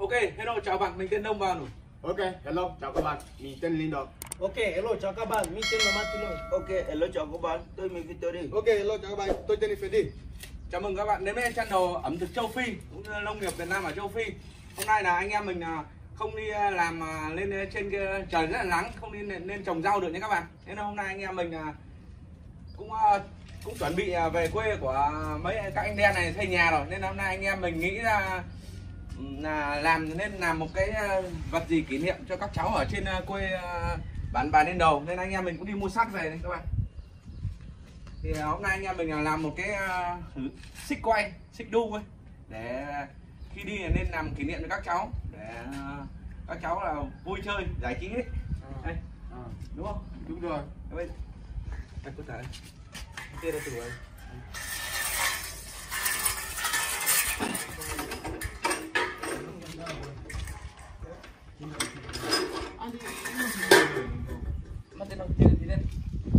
Ok, hello chào bạn, mình tên Đông Vào. Ok, hello, chào các bạn, mình tên Linh Đọc. Ok, hello chào các bạn, mình tên là Martino. Ok, hello chào các bạn, tôi mình Victory. Ok, hello chào các bạn, tôi tên Freddy. Chào mừng các bạn đến với channel ẩm thực châu Phi, cũng như nông nghiệp Việt Nam ở châu Phi. Hôm nay là anh em mình không đi làm lên trên trời rất là nắng, không đi lên trồng rau được nha các bạn. Nên hôm nay anh em mình cũng chuẩn bị về quê của mấy các anh đen này xây nhà rồi, nên hôm nay anh em mình nghĩ ra là làm một cái vật gì kỷ niệm cho các cháu ở trên quê bản Bà Lên Đầu, nên anh em mình cũng đi mua sắt về đây các bạn. Thì hôm nay anh em mình làm một cái xích quay, xích đu ấy, để khi đi nên làm kỷ niệm cho các cháu, để các cháu là vui chơi giải trí đấy. Đây, đúng không? Đúng rồi. Đây có thể kia là từ rồi. Mất tên đâu chơi gì đây?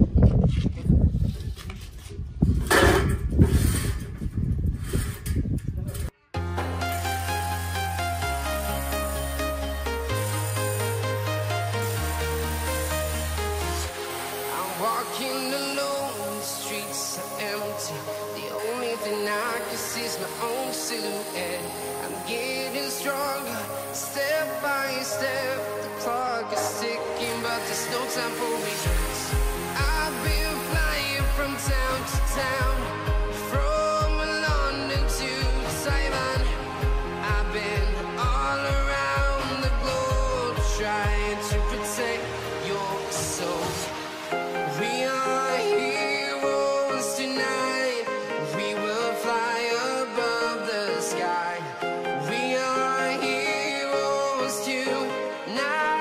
Walking alone, the streets are empty. The only thing I can see is my own silhouette. I'm getting stronger, step by step. The clock is ticking, but there's no time for me. I've been flying from town to town, from London to Taiwan. I've been all around the globe, trying to protect your soul. We are heroes tonight. We will fly above the sky. We are heroes tonight.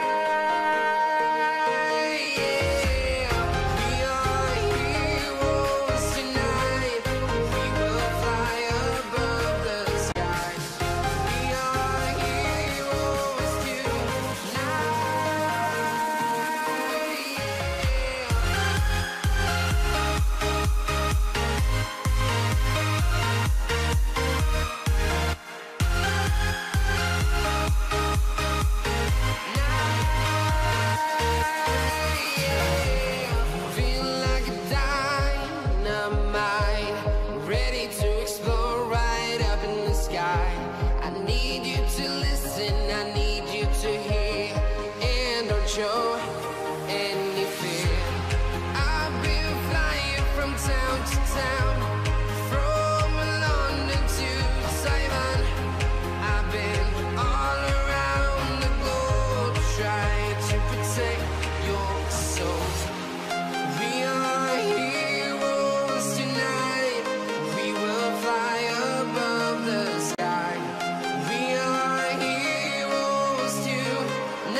Yeah. We are heroes tonight. We will fly above the sky. We are heroes tonight. Feel like a dynamite, ready to explode right up in the sky. I need you to listen, I need you to hear, and don't show any fear. I've been flying from town to town, from London to Taiwan. I've been all around the globe, trying to protect your soul. We are heroes tonight. We will fly above the sky. We are heroes tonight.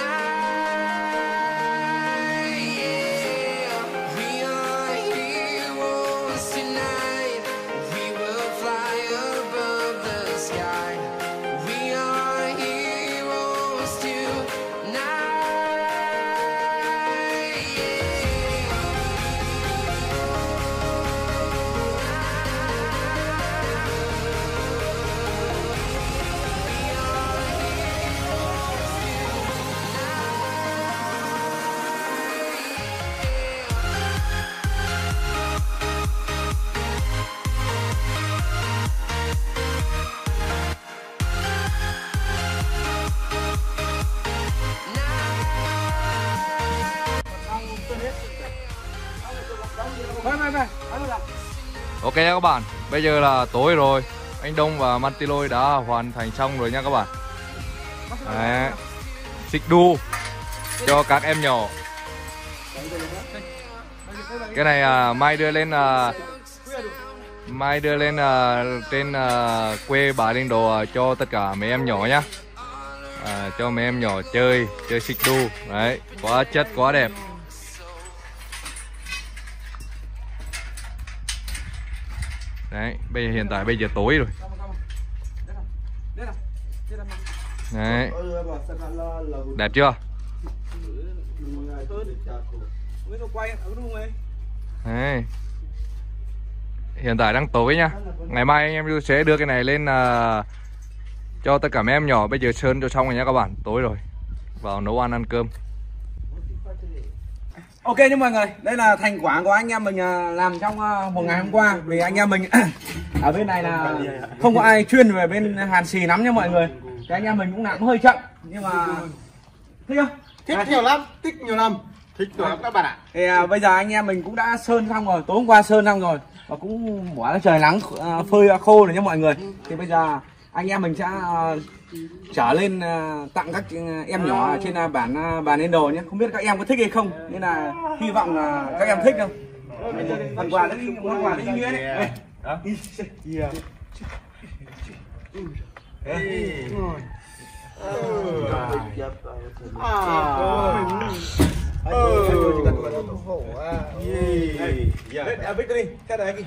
Yeah. We are heroes tonight. We will fly above the sky. We are heroes tonight. Về. Ok nha các bạn, bây giờ là tối rồi. Anh Đông và Mantiloi đã hoàn thành xong rồi nha các bạn. Đấy. Xích đu cho các em nhỏ. Cái này mai đưa lên trên quê Bà Lên Đồ cho tất cả mấy em nhỏ nhá. Cho mấy em nhỏ chơi xích đu. Đấy, quá chất quá đẹp. Đấy, hiện tại bây giờ tối rồi. Đấy. Đẹp chưa? Đấy. Hiện tại đang tối nha. Ngày mai anh em sẽ đưa cái này lên cho tất cả mấy em nhỏ. Bây giờ sơn cho xong rồi nha các bạn, tối rồi, vào nấu ăn cơm. Ok nha mọi người, đây là thành quả của anh em mình làm trong một ngày hôm qua. Vì anh em mình ở bên này là không có ai chuyên về bên hàn xì lắm nha mọi người. Thì anh em mình cũng làm hơi chậm nhưng mà thích không? Thích nhiều lắm, thích nhiều lắm. Thích nhiều lắm các bạn ạ. Thì bây giờ anh em mình cũng đã sơn xong rồi, tối hôm qua sơn xong rồi và cũng bỏ ra trời nắng phơi khô rồi nha mọi người. Thì bây giờ anh em mình sẽ trở lên tặng các em nhỏ ở trên bản Bà Nên Đồ nhé. Không biết các em có thích hay không, nên là hy vọng là các em thích đâu. Phần quà đấy, món quà đấy ý nghĩa đấy. Victory, cái đấy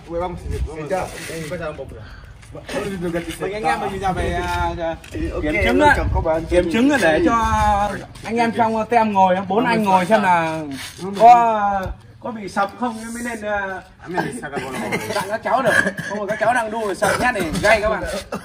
mình anh em mình giờ về kiểm chứng á, kiểm chứng để cho anh em trong tem ngồi, 4 anh ngồi xem là có bị sập không mới nên tặng các cháu được. Không rồi các cháu đang đu rồi sập nhát này gay các bạn.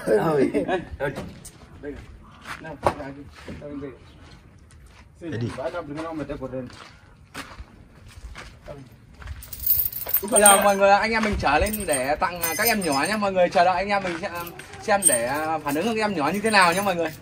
Bây giờ mọi người, anh em mình trở lên để tặng các em nhỏ nhé mọi người. Chờ đợi anh em mình xem để phản ứng của các em nhỏ như thế nào nhé mọi người.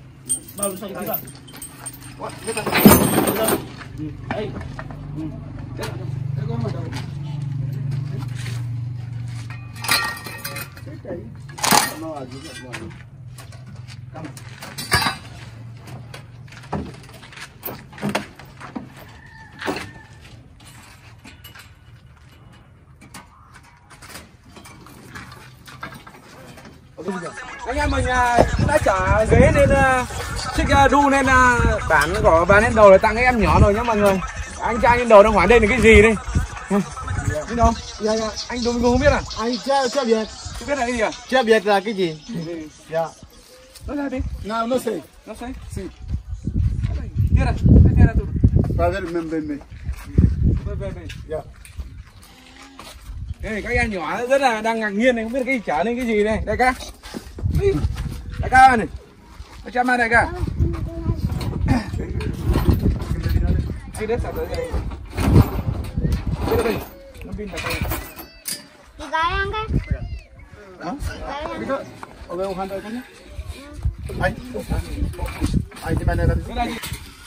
Anh em mình cũng đã chở ghế lên chiếc đu lên bản của Bà Nên Đồ để tặng các em nhỏ rồi nhá mọi người. Anh trai Nên Đồ đang hỏi đây là cái gì đây? Biết đâu? Anh Đồ không biết à? Anh chưa biết. Chưa biết là cái gì à? Chưa biết là cái gì. Dạ. Nói ra đi. No, no sé. Nó sẽ. Sí. Tira, tira tu. A ver, ven. Về. Dạ. Đây các em nhỏ rất là đang ngạc nhiên này, không biết cái gì trở lên cái gì đây. Đại ca. Đại ca này. Cho mà đại ca. Đi đến sạc tới đây. Đây. Nó pin đại ca. Một cái ăn cái. Hả? Ok, ông Hàn đây con nhé. Anh thì bên này là Cái này đi.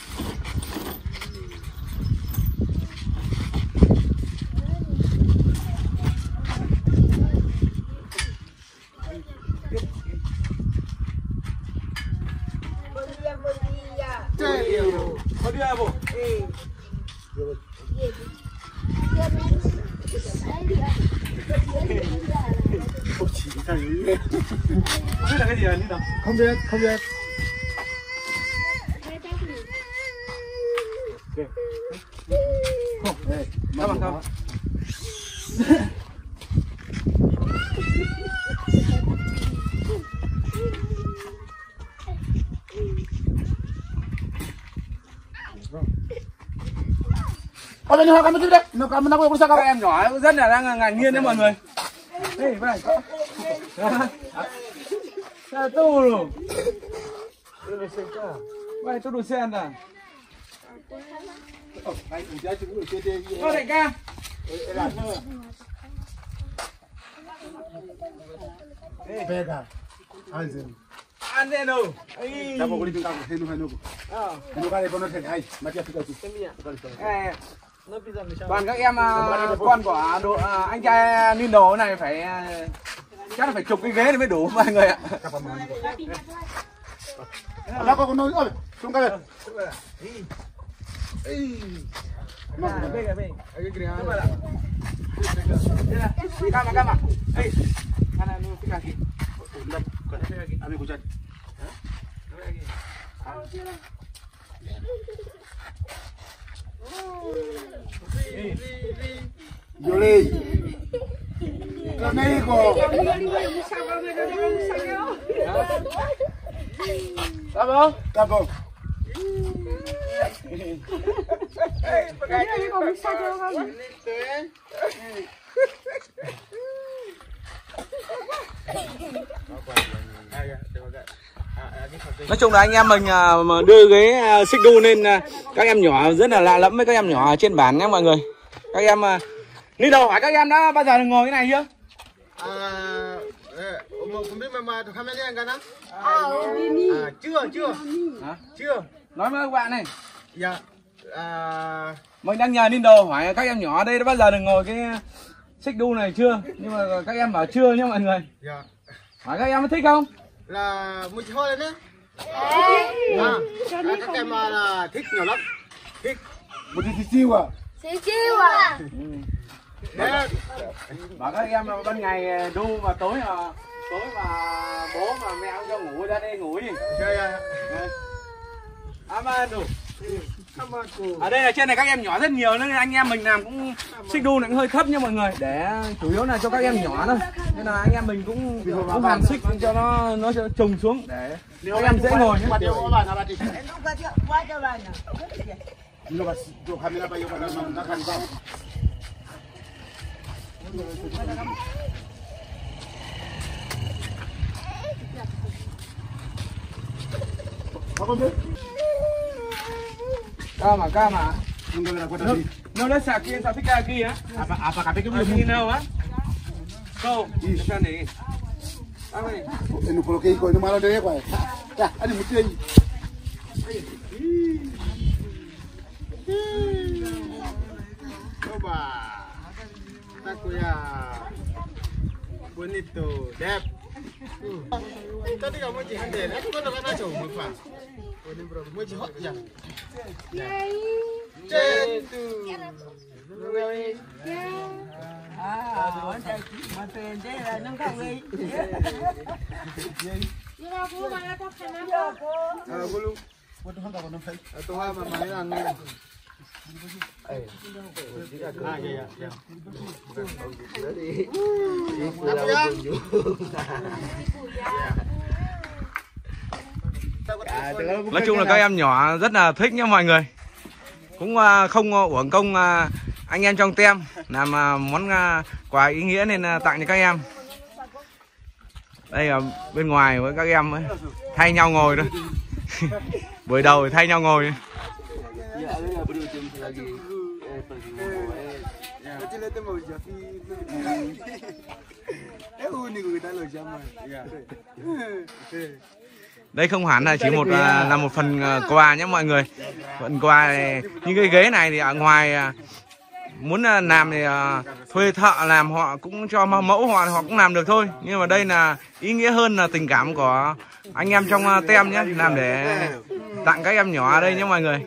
Đi bộ. Không biết là cái gì à, nào? Không biết. Các bạn không? Ôi, nó cầm cái đấy. Nó cầm nó có sao Các em nhỏ rất là đang ngạc nhiên đấy mọi người. Đây, vậy. Tu rồi. Vậy tôi đồ sen à? Ô đại ca. Pega. Ăn đây đâu? Dapat boleh tinggal henu. Henu kali pun ada. Hai, mati aku tu. Toàn các em con của anh trai Nên Đồ này phải chắc là phải chục cái ghế thì mới đủ mọi người ạ. Ada kau nói ơi, xuống cái này. Cama. Ei, ana no fica aqui. Amigo Jan. Yoli. Amigo. Tá bom? Tá bom. Nói chung là anh em mình mà đưa cái xích đu lên các em nhỏ rất là lạ lẫm với các em nhỏ trên bản nhé mọi người. Các em đi đâu hỏi các em đã bao giờ ngồi cái này chưa? Không biết mà camera anh gắn á? Chưa. Hả? Chưa. Nói với các bạn này. Dạ. Mình đang nhờ Nindo hỏi các em nhỏ ở đây đã bao giờ được ngồi cái xích đu này chưa? Nhưng mà các em bảo chưa nhé mọi người. Dạ. Hỏi các em có thích không? Là một chị thôi lên đấy. Các em là thích nhiều lắm. Thích. Một tí siêu à? Siêu à? Bảo các em ban ngày đu mà tối mà bố mà mẹ không cho ngủ ra đây ngủ gì? Amadu. Ở đây là trên này các em nhỏ rất nhiều nên anh em mình làm cũng xích đu này cũng hơi thấp nha mọi người, để chủ yếu là cho các em nhỏ thôi. Nên là anh em mình cũng hàn xích cho nó sẽ trùng xuống để các em dễ ngồi nhé. Kama. No le saqué esa pica aquí, ¿eh? Apa kapik itu Aquí no, ¿eh? Go. Bisa nih. Ini coloquei coisa malo dele, pai. Ya, ali mutei. Coba. Takuya. Bonito, đẹp. Tadi kamu jihan deh, aku kan udah kacau lupa. Ini bro, mau jihok ya. Cetu. Nói chung là các em nhỏ rất là thích nha mọi người. Cũng không uổng công anh em trong tem làm món quà ý nghĩa nên tặng cho các em. Đây là bên ngoài với các em ấy, thay nhau ngồi thôi. Buổi đầu thì thay nhau ngồi. Đây không hẳn là chỉ là một phần quà nhé mọi người. Phần quà này, như cái ghế này thì ở ngoài muốn làm thì thuê thợ làm họ cũng cho mẫu họ cũng làm được thôi. Nhưng mà đây là ý nghĩa hơn là tình cảm của anh em trong tem nhé, làm để tặng các em nhỏ ở đây nhé mọi người.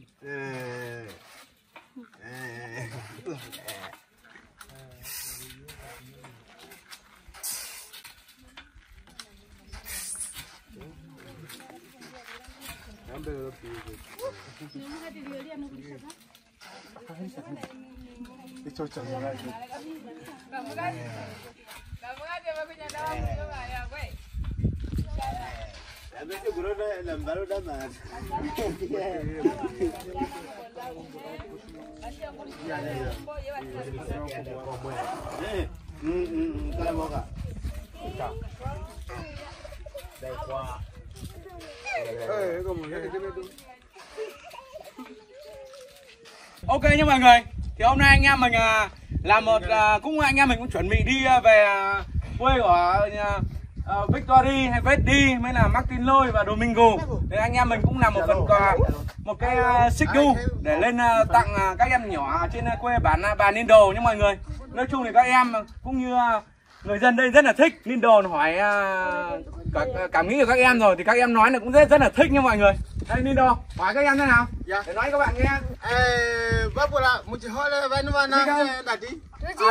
Ok nha mọi người, thì hôm nay anh em mình làm một anh em mình cũng chuẩn bị đi về quê của Victory hay Vesti mới là Martin Lôi và Domingo. Thì anh em mình cũng làm một phần quà, một cái xích đu để lên tặng các em nhỏ trên quê bản Bà Nindo nha mọi người. Nói chung thì các em cũng như người dân đây rất là thích. Nindo hỏi cảm nghĩ của các em rồi thì các em nói là cũng rất là thích nha mọi người. Đây Nindo, hỏi các em thế nào? Dạ. Để nói các bạn nghe. Bác bộ là một chị hỏi là bên mà nó đạt đi.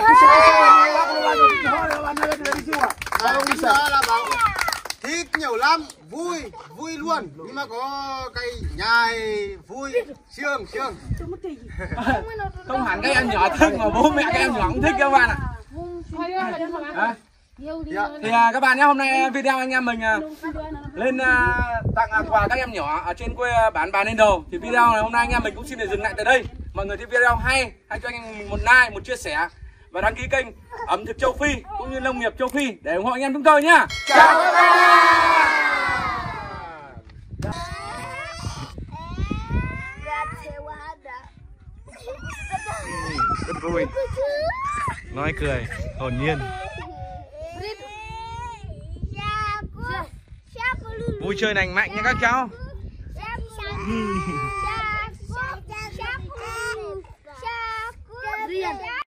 Là bảo thích nhiều lắm, vui luôn. Nhưng mà có cái nhai vui, sương. Không hẳn các em nhỏ thích mà bố mẹ các em nhỏ cũng thích các bạn ạ. Thì các bạn nhé, hôm nay video anh em mình lên tặng quà các em nhỏ ở trên quê bản Bà Nindo. Thì video này hôm nay anh em mình cũng xin được dừng lại tại đây. Mọi người thấy video hay, hãy cho anh em mình một like, một chia sẻ và đăng ký kênh ẩm thực châu Phi cũng như nông nghiệp châu Phi để ủng hộ anh em chúng tôi nhá. Chào các bạn. Rất vui. Nói cười, hồn nhiên. Vui chơi lành mạnh nha các cháu.